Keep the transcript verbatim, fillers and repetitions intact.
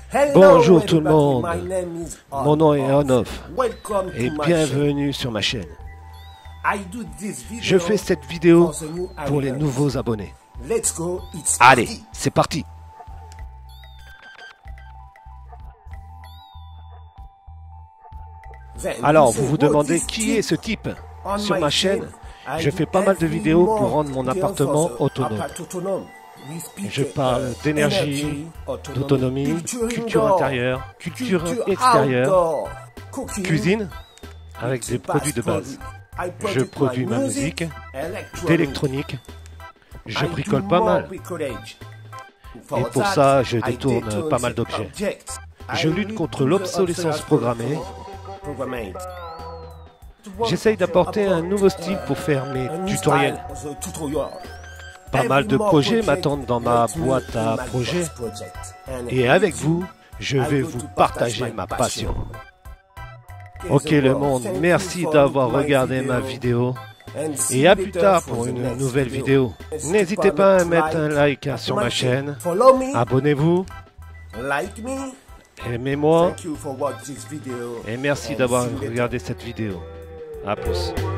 Bonjour tout le monde, mon nom est On-Off et bienvenue sur ma chaîne. Je fais cette vidéo pour les nouveaux abonnés. Allez, c'est parti. Alors, vous vous demandez qui est ce type? Sur ma chaîne, je fais pas mal de vidéos pour rendre mon appartement autonome. Je parle d'énergie, d'autonomie, culture intérieure, culture extérieure, cuisine avec des produits de base. Je produis ma musique, d'électronique, je bricole pas mal. Et pour ça, je détourne pas mal d'objets. Je lutte contre l'obsolescence programmée. J'essaye d'apporter un nouveau style pour faire mes tutoriels. Pas mal de projets m'attendent dans ma boîte à projets. Et avec vous, je vais vous partager ma passion. Ok le monde, merci d'avoir regardé ma vidéo. Et à plus tard pour une nouvelle vidéo. N'hésitez pas à mettre un like sur ma chaîne. Abonnez-vous. Aimez-moi. Et merci d'avoir regardé cette vidéo. A plus.